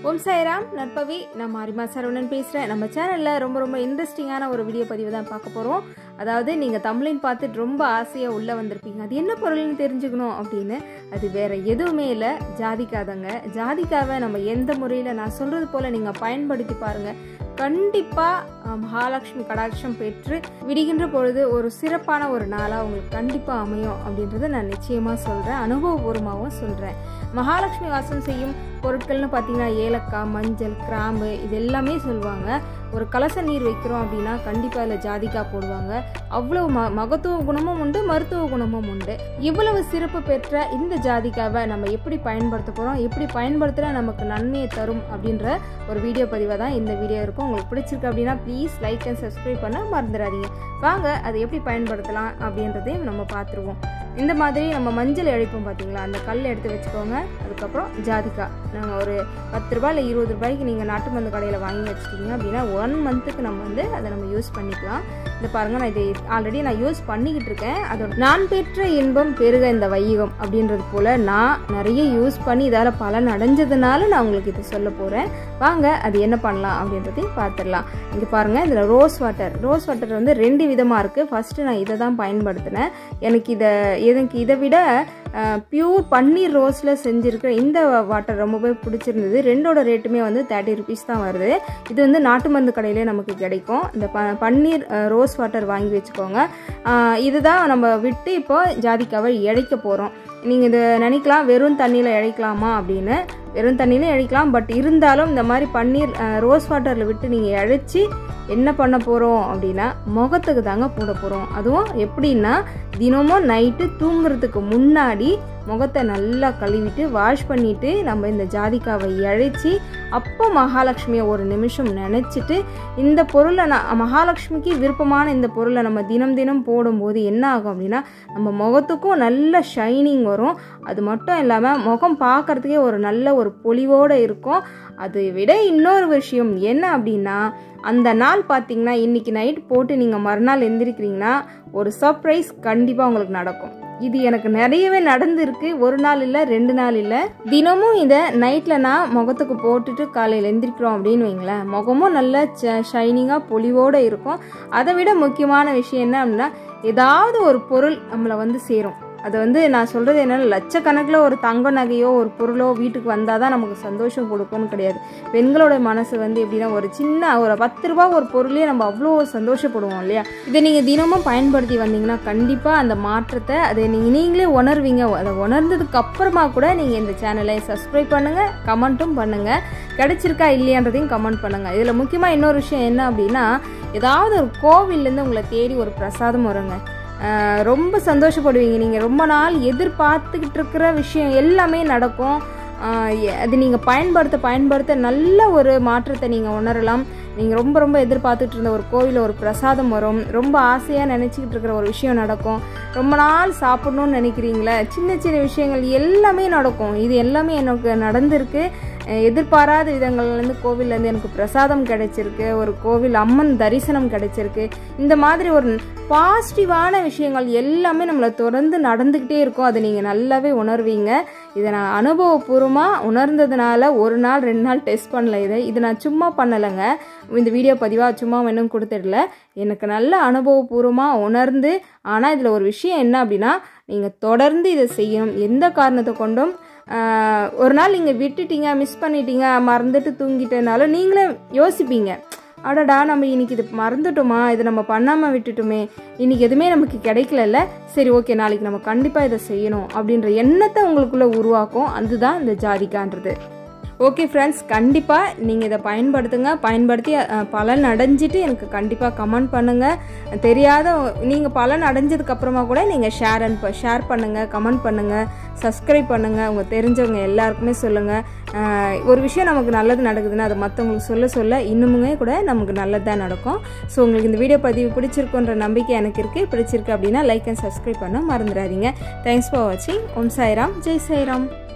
ஓம் சாய்ராம் நற்பவி நான் மாரிமா சரவணன் பேசுகிறேன். நம்ம சேனலில் ரொம்ப இன்ட்ரெஸ்டிங்கான ஒரு வீடியோ பதிவு தான் பார்க்க போகிறோம். அதாவது நீங்கள் தமிழின் பார்த்துட்டு ரொம்ப ஆசையாக உள்ளே வந்திருப்பீங்க, அது என்ன பொருள்னு தெரிஞ்சுக்கணும் அப்படின்னு. அது வேறு எதுவுமே இல்லை, ஜாதிக்காதங்க. ஜாதிக்காவை நம்ம எந்த முறையில் நான் சொல்கிறது போல் நீங்கள் பயன்படுத்தி பாருங்கள். கண்டிப்பாக மகாலட்சுமி கடாட்சம் பெற்று விடுகின்ற பொழுது ஒரு சிறப்பான ஒரு நாளாக உங்களுக்கு கண்டிப்பாக அமையும் அப்படின்றத நான் நிச்சயமாக சொல்கிறேன், அனுபவபூர்வமாகவும் சொல்கிறேன். மகாலட்சுமி வாசம் செய்யும் பொருட்கள்னு பார்த்தீங்கன்னா ஏலக்காய், மஞ்சள், கிராம்பு இது எல்லாமே சொல்லுவாங்க. ஒரு கலச நீர் வைக்கிறோம் அப்படின்னா கண்டிப்பாக அதில் ஜாதிக்காய் போடுவாங்க. அவ்வளோ மகத்துவ குணமும் உண்டு, மருத்துவ குணமும் உண்டு. இவ்வளவு சிறப்பு பெற்ற இந்த ஜாதிக்காவை நம்ம எப்படி பயன்படுத்த போகிறோம், எப்படி பயன்படுத்தினா நமக்கு நன்மையை தரும் அப்படின்ற ஒரு வீடியோ பதிவாக தான் இந்த வீடியோ இருக்கும். உங்களுக்கு பிடிச்சிருக்கு அப்படின்னா ப்ளீஸ் லைக் அண்ட் சப்ஸ்கிரைப் பண்ண மறந்துடாதீங்க. வாங்க அதை எப்படி பயன்படுத்தலாம் அப்படின்றதையும் நம்ம பார்த்துருவோம். இந்த மாதிரி நம்ம மஞ்சள் இழைப்போம் பார்த்தீங்களா, அந்த கல் எடுத்து வச்சுக்கோங்க. அதுக்கப்புறம் ஜாதிக்காய் நாங்கள் ஒரு 10 ரூபாய் இல்லை 20 ரூபாய்க்கு நீங்கள் நாட்டு மருந்து கடையில் வாங்கி வச்சுட்டீங்க அப்படின்னா 1 மந்த்துக்கு நம்ம வந்து அதை நம்ம யூஸ் பண்ணிக்கலாம். இந்த பாருங்கள், நான் இதை ஆல்ரெடி நான் யூஸ் பண்ணிக்கிட்டு இருக்கேன். அதோட நான் பெற்ற இன்பம் பெருக இந்த வையகம் அப்படின்றது போல் நான் நிறைய யூஸ் பண்ணி இதால் பலன் அடைஞ்சதுனால நான் உங்களுக்கு இதை சொல்ல போகிறேன். வாங்க அது என்ன பண்ணலாம் அப்படின்றதையும் பார்த்துடலாம். இங்கே பாருங்கள், இதில் ரோஸ் வாட்டர் வந்து 2 விதமாக இருக்குது. ஃபஸ்ட்டு நான் இதை தான் பயன்படுத்தினேன். எனக்கு இதை விட பியூர் பன்னீர் ரோஸில் செஞ்சுருக்கிற இந்த வாட்டர் ரொம்பவே பிடிச்சிருந்தது. 2ஓட ரேட்டுமே வந்து 30 ருபீஸ் தான் வருது. இது வந்து நாட்டு மருந்து கடையிலே நமக்கு கிடைக்கும். இந்த பன்னீர் ரோஸ் வாட்டர் வாங்கி வச்சுக்கோங்க. இதுதான் நம்ம விட்டு இப்போ ஜாதிக்காவை இழைக்க போகிறோம். நீங்கள் இதை நினைக்கலாம் வெறும் தண்ணியில் இழைக்கலாமா அப்படின்னு. வெறும் தண்ணியிலும் இழைக்கலாம், பட் இருந்தாலும் இந்த மாதிரி பன்னீர் ரோஸ் வாட்டரில் விட்டு நீங்கள் இழைச்சி என்ன பண்ண போகிறோம் அப்படின்னா முகத்துக்கு தாங்க போட போகிறோம். அதுவும் எப்படின்னா தினமும் நைட்டு தூங்குறதுக்கு முன்னாடி முகத்தை நல்லா கழுவிட்டு வாஷ் பண்ணிவிட்டு நம்ம இந்த ஜாதிக்காவை இழைச்சி அப்போ மகாலட்சுமியை ஒரு நிமிஷம் நினச்சிட்டு இந்த பொருளை மகாலட்சுமிக்கு விருப்பமான இந்த பொருளை நம்ம தினம் போடும்போது என்ன ஆகும் அப்படின்னா நம்ம முகத்துக்கும் நல்ல ஷைனிங் வரும். அது மட்டும் இல்லாமல் முகம் பார்க்குறதுக்கே ஒரு நல்ல ஒரு பொலிவோடு இருக்கும். அதை விட இன்னொரு விஷயம் என்ன அப்படின்னா அந்த நாள் பார்த்தீங்கன்னா இன்றைக்கி நைட் போட்டு நீங்கள் மறுநாள் எந்திரிக்கிறீங்கன்னா ஒரு சர்ப்ரைஸ் கண்டிப்பாக உங்களுக்கு நடக்கும். இது எனக்கு நிறையவே நடந்திருக்கு. 1 நாள் இல்லை, 2 நாள் இல்லை. தினமும் இதை நைட்டில் நான் முகத்துக்கு போட்டுட்டு காலையில் எந்திரிக்கிறோம் அப்படின்னு வைங்களேன், முகமும் நல்ல ஷைனிங்காக பொலிவோடு இருக்கும். அதை விட முக்கியமான விஷயம் என்ன அப்படின்னா ஏதாவது ஒரு பொருள் நம்மளை வந்து சேரும். அது வந்து நான் சொல்கிறது என்னென்னா லட்சக்கணக்கில் ஒரு தங்க நகையோ ஒரு பொருளோ வீட்டுக்கு வந்தால் தான் நமக்கு சந்தோஷம் கொடுக்கும்னு கிடையாது. பெண்களோட மனசு வந்து எப்படின்னா ஒரு சின்ன ஒரு 10 ரூபா ஒரு பொருளே நம்ம அவ்வளோ சந்தோஷப்படுவோம் இல்லையா. இதை நீங்கள் தினமும் பயன்படுத்தி வந்தீங்கன்னா கண்டிப்பாக அந்த மாற்றத்தை அதை நீங்களே உணர்வீங்க. அதை உணர்ந்ததுக்கு அப்புறமா கூட நீங்கள் இந்த சேனலை சப்ஸ்கிரைப் பண்ணுங்கள், கமெண்ட்டும் பண்ணுங்கள். கிடைச்சிருக்கா இல்லையான்றதையும் கமெண்ட் பண்ணுங்கள். இதில் முக்கியமாக இன்னொரு விஷயம் என்ன அப்படின்னா ஏதாவது ஒரு கோவில்லேருந்து உங்களை தேடி ஒரு பிரசாதம் வருங்க, ரொம்ப சந்தோஷப்படுவீங்க. நீங்கள் ரொம்ப நாள் எதிர்பார்த்துக்கிட்டு இருக்கிற விஷயம் எல்லாமே நடக்கும். அது நீங்கள் பயன்படுத்த நல்ல ஒரு மாற்றத்தை நீங்கள் உணரலாம். நீங்கள் ரொம்ப எதிர்பார்த்துட்டு இருந்த ஒரு கோவிலில் ஒரு பிரசாதம் வரும், ரொம்ப ஆசையாக நினச்சிக்கிட்டு இருக்கிற ஒரு விஷயம் நடக்கும், ரொம்ப நாள் சாப்பிட்ணுன்னு நினைக்கிறீங்களே சின்ன விஷயங்கள் எல்லாமே நடக்கும். இது எல்லாமே எனக்கு நடந்திருக்கு. எதிர்பாராத விதங்கள்லேருந்து கோவில்லேருந்து எனக்கு பிரசாதம் கிடைச்சிருக்கு, ஒரு கோவில் அம்மன் தரிசனம் கிடைச்சிருக்கு. இந்த மாதிரி ஒரு பாசிட்டிவான விஷயங்கள் எல்லாமே நம்மளை தொடர்ந்து நடந்துக்கிட்டே இருக்கும். அதை நீங்கள் நல்லாவே உணர்வீங்க. இதை நான் அனுபவபூர்வமாக உணர்ந்ததுனால 1 நாள் 2 நாள் டெஸ்ட் பண்ணல. இது நான் சும்மா பண்ணலைங்க, இந்த வீடியோ பதிவாக சும்மா இன்னும் கொடுத்துடல. எனக்கு நல்ல அனுபவபூர்வமாக உணர்ந்து. ஆனால் இதில் ஒரு விஷயம் என்ன அப்படின்னா நீங்கள் தொடர்ந்து இதை செய்யணும். எந்த காரணத்தை கொண்டும் ஒரு நாள் நீங்கள் விட்டுட்டீங்க, மிஸ் பண்ணிட்டீங்க, மறந்துட்டு தூங்கிட்டனாலும் நீங்களே யோசிப்பீங்க, அடடா நம்ம இன்னைக்கு இது மறந்துட்டோமா, இதை நம்ம பண்ணாமல் விட்டுட்டோமே, இன்னைக்கு எதுவுமே நமக்கு கிடைக்கல, சரி ஓகே நாளைக்கு நம்ம கண்டிப்பாக இதை செய்யணும் அப்படின்ற எண்ணத்தை உங்களுக்குள்ளே உருவாக்கும். அதுதான் இந்த ஜாதிக்கான்றது. ஓகே ஃப்ரெண்ட்ஸ், கண்டிப்பாக நீங்கள் இதை பயன்படுத்தி பலன் அடைஞ்சிட்டு எனக்கு கண்டிப்பாக கமெண்ட் பண்ணுங்கள். தெரியாத நீங்கள் பலன் அடைஞ்சதுக்கப்புறமா கூட நீங்கள் ஷேர் பண்ணுங்கள், கமெண்ட் பண்ணுங்கள், சப்ஸ்கிரைப் பண்ணுங்கள். உங்கள் தெரிஞ்சவங்க எல்லாருக்குமே சொல்லுங்கள். ஒரு விஷயம் நமக்கு நல்லது நடக்குதுன்னா அதை மற்றவங்களுக்கு சொல்ல இன்னுமுமே கூட நமக்கு நல்லது தான் நடக்கும். ஸோ உங்களுக்கு இந்த வீடியோ பதிவு பிடிச்சிருக்குன்ற நம்பிக்கை எனக்கு இருக்குது. பிடிச்சிருக்கு அப்படின்னா லைக் அண்ட் சப்ஸ்கிரைப் பண்ண மறந்துடாதீங்க. தேங்க்ஸ் ஃபார் வாட்சிங். ஓம் சாய்ராம், ஜெய் சாய்ராம்.